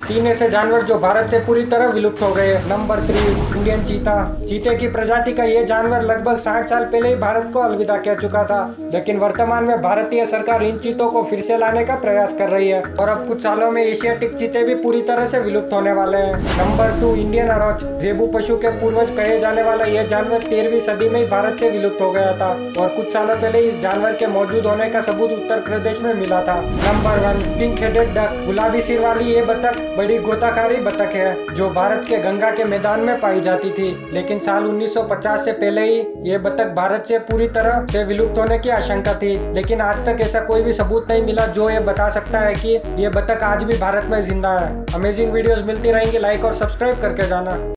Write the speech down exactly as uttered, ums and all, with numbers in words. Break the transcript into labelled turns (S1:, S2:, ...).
S1: तीन ऐसे जानवर जो भारत से पूरी तरह विलुप्त हो गए। नंबर थ्री, इंडियन चीता। चीते की प्रजाति का ये जानवर लगभग साठ साल पहले ही भारत को अलविदा कह चुका था, लेकिन वर्तमान में भारतीय सरकार इन चीतों को फिर से लाने का प्रयास कर रही है और अब कुछ सालों में एशियाटिक चीते भी पूरी तरह से विलुप्त होने वाले हैं। Number two, Indian aurochs. Zebu पशु के पूर्वज कहे जाने वाला यह जानवर तेरहवीं सदी में ही भारत से विलुप्त हो गया था और कुछ सालों पहले इस जानवर के मौजूद होने का सबूत उत्तर प्रदेश में मिला था। Number one, pink headed duck. गुलाबी सिर वाली ये बतख बड़ी गोताखारी बतख है जो भारत के गंगा के मैदान में पाई जाती थी, लेकिन साल उन्नीस सौ पचास से पहले ही ये बतख भारत से पूरी तरह से विलुप्त होने की आशंका थी, लेकिन आज तक ऐसा कोई भी सबूत नहीं मिला जो ये बता सकता है कि ये बतख आज भी भारत में जिंदा है। अमेजिंग वीडियोस मिलती रहेंगी, लाइक और सब्सक्राइब करके जाना।